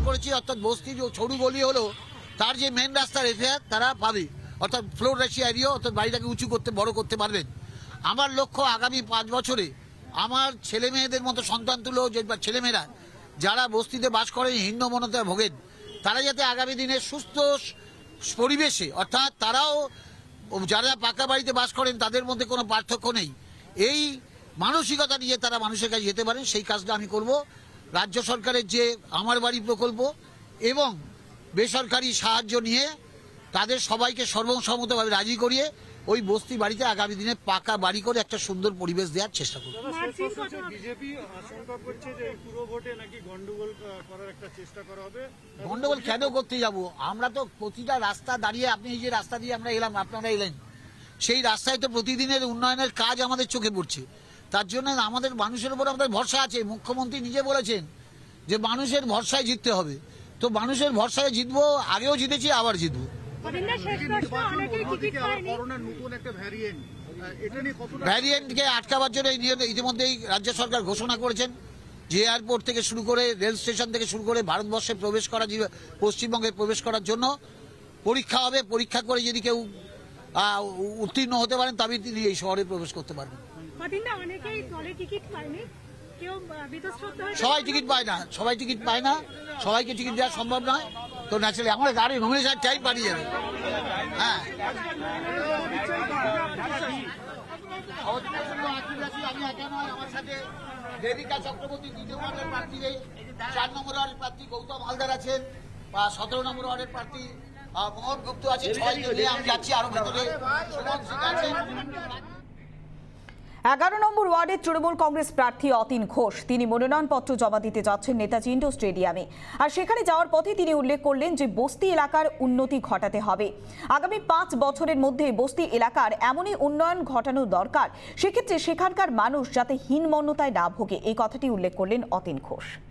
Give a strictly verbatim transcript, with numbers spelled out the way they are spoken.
করেছি, অর্থাৎ বস্তি যে সরু গলি হলো তার যে মেন রাস্তার এফআইআর তারা পাবে, অর্থাৎ ফ্লোর রেশিও এরিয়া, অর্থাৎ বাড়িটাকে উঁচু করতে বড় করতে পারবেন। আমার লক্ষ্য আগামী পাঁচ বছরে আমার ছেলে মেয়েদের মতো সন্তান তুলো যে ছেলেমেয়েরা যারা বস্তিতে বাস করেন, হীনমন্যতায় ভোগেন, তারা যাতে আগামী দিনে সুস্থ পরিবেশে, অর্থাৎ তারাও যারা পাকা বাড়িতে বাস করেন তাদের মধ্যে কোনো পার্থক্য নেই, এই মানসিকতা নিয়ে তারা মানুষের কাছে যেতে পারেন, সেই কাজটা আমি করব। রাজ্য সরকারের যে আমার বাড়ি প্রকল্প এবং বেসরকারি সাহায্য নিয়ে তাদের সবাইকে সর্বসম্মতভাবে রাজি করিয়ে ওই বস্তি বাড়িতে আগামী দিনে পাকা বাড়ি করে একটা সুন্দর পরিবেশ দেওয়ার চেষ্টা করব। বিজেপি আশঙ্কা করছে যে পুরো ভোটে নাকি গন্ডগোল করার একটা চেষ্টা করা হবে। গন্ডগোল কেন করতে যাব? আমরা তো প্রতিটা রাস্তা দাঁড়িয়ে, আপনি এই যে রাস্তা দিয়ে আমরা এলাম, আপনারা এলেন, সেই রাস্তায় তো প্রতিদিনের উন্নয়নের কাজ আমাদের চোখে পড়ছে। তার জন্য আমাদের মানুষের উপর আমাদের ভরসা আছে। মুখ্যমন্ত্রী নিজে বলেছেন যে মানুষের ভরসায় জিততে হবে, তো মানুষের ভরসায় জিতবো, আগেও জিতেছি, আবার জিতবো। ভ্যারিয়েন্টকে আটকাবার জন্য ইতিমধ্যেই রাজ্য সরকার ঘোষণা করেছেন যে এয়ারপোর্ট থেকে শুরু করে রেল স্টেশন থেকে শুরু করে ভারতবর্ষে প্রবেশ করা, পশ্চিমবঙ্গে প্রবেশ করার জন্য পরীক্ষা হবে। পরীক্ষা করে যদি কেউ উত্তীর্ণ হতে পারেন তবেই তিনি এই শহরে প্রবেশ করতে পারবেন। সবাই টিকিট পায় না, সবাই টিকিট পায় না, সবাইকে টিকিট দেওয়া সম্ভব নয়। তো ন্যাচারালি আমার গাড়ি নমিনেশন টাইম পাঠিয়ে যাবে। হ্যাঁ, আমি একা নয়, আমার সাথে দেবিকা চক্রবর্তী দ্বিতীয় ওয়ার্ডের প্রার্থী, চার নম্বর ওয়ার্ডের প্রার্থী গৌতম হালদার আছেন, বা সতেরো নম্বর ওয়ার্ডের প্রার্থী মোহন গুপ্ত আছেন। সবাইকে নিয়ে আমি যাচ্ছি, আরো ভেতরে সুমন সিং আছেন। এগারো নম্বর ওয়ার্ডের তৃণমূল কংগ্রেস প্রার্থী অতীন ঘোষ, তিনি মনোনয়নপত্র জমা দিতে যাচ্ছেন নেতাজি ইন্ডোর স্টেডিয়ামে। আর সেখানে যাওয়ার পথে তিনি উল্লেখ করলেন যে বস্তি এলাকার উন্নতি ঘটাতে হবে। আগামী পাঁচ বছরের মধ্যে বস্তি এলাকার এমনই উন্নয়ন ঘটানো দরকার, সেক্ষেত্রে সেখানকার মানুষ যাতে হীনমন্যতায় না ভোগে, এই কথাটি উল্লেখ করলেন অতীন ঘোষ।